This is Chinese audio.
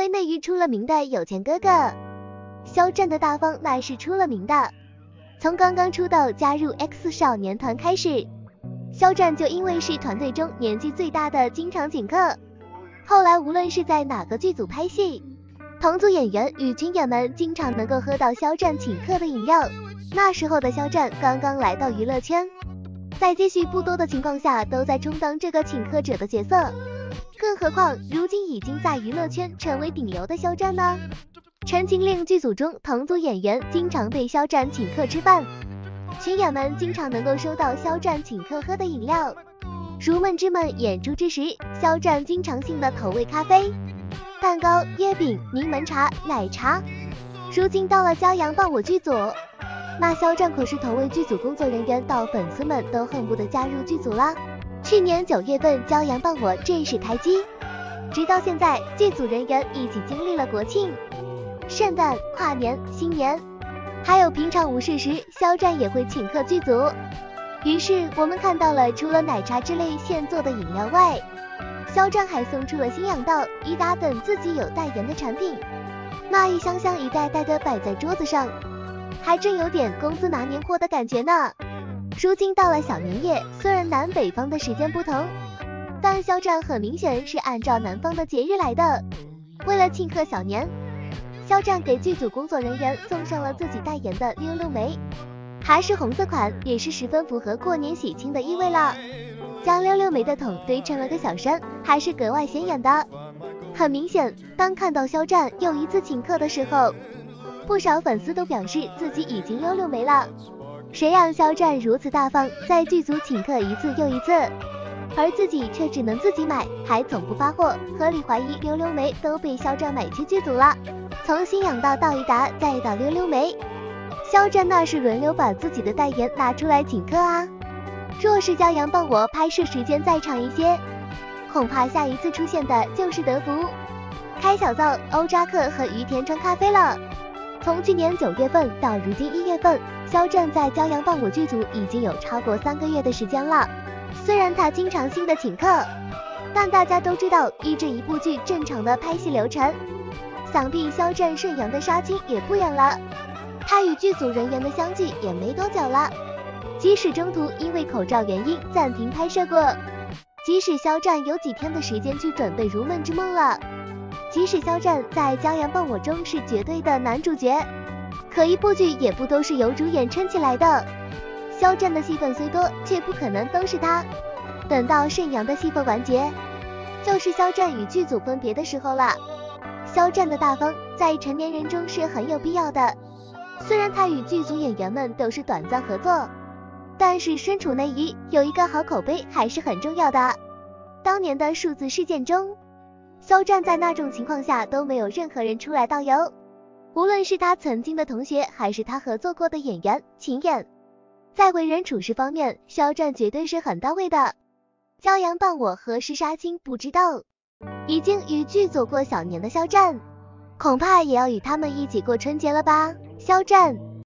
为内娱出了名的有钱哥哥，肖战的大方那是出了名的。从刚刚出道加入 X 少年团开始，肖战就因为是团队中年纪最大的，经常请客。后来无论是在哪个剧组拍戏，同组演员与军演们经常能够喝到肖战请客的饮料。那时候的肖战刚刚来到娱乐圈，在积蓄不多的情况下都在充当这个请客者的角色，更何况如今已经在娱乐圈成为顶流的肖战呢。陈情令剧组中同组演员经常被肖战请客吃饭，群演们经常能够收到肖战请客喝的饮料。如梦之梦演出之时，肖战经常性的投喂咖啡、蛋糕、月饼、柠檬茶、奶茶。如今到了骄阳伴我剧组，那肖战可是投喂剧组工作人员到粉丝们都恨不得加入剧组啦。去年9月份骄阳伴我正式开机，直到现在剧组人员一起经历了国庆、圣诞、跨年、新年，还有平常无事时，肖战也会请客剧组。于是我们看到了除了奶茶之类现做的饮料外，肖战还送出了新氧道、伊达等自己有代言的产品，那一箱箱一袋袋的摆在桌子上，还真有点公司拿年货的感觉呢。如今到了小年夜，虽然南北方的时间不同，但肖战很明显是按照南方的节日来的。为了庆贺小年，肖战给剧组工作人员送上了自己代言的溜溜梅，还是红色款，也是十分符合过年喜庆的意味了。将溜溜梅的桶堆成了个小山，还是格外显眼的。很明显，当看到肖战又一次请客的时候，不少粉丝都表示自己已经溜溜梅了。谁让肖战如此大方，在剧组请客一次又一次，而自己却只能自己买，还总不发货，合理怀疑溜溜梅都被肖战买去剧组了。从新氧道到伊达再到溜溜梅，肖战那是轮流把自己的代言拿出来请客啊。若是骄阳伴我拍摄时间再长一些，恐怕下一次出现的就是德芙、开小灶、欧扎克和于田川咖啡了。从去年9月份到如今1月份，肖战在骄阳伴我剧组已经有超过3个月的时间了。虽然他经常性的请客，但大家都知道依着一部剧正常的拍戏流程，想必肖战顺阳的杀青也不远了。他与剧组人员的相聚也没多久了，即使中途因为口罩原因暂停拍摄过，即使肖战有几天的时间去准备如梦之梦了，即使肖战在骄阳伴我中是绝对的男主角，可一部剧也不都是由主演撑起来的。肖战的戏份虽多，却不可能都是他。等到顺阳的戏份完结，就是肖战与剧组分别的时候了。肖战的大方在成年人中是很有必要的，虽然他与剧组演员们都是短暂合作，但是身处内娱，有一个好口碑还是很重要的。当年的数字事件中，肖战在那种情况下都没有任何人出来道油，无论是他曾经的同学还是他合作过的演员、群演，在为人处事方面，肖战绝对是很到位的。骄阳伴我何时杀青不知道，已经与剧组过小年的肖战，恐怕也要与他们一起过春节了吧。肖战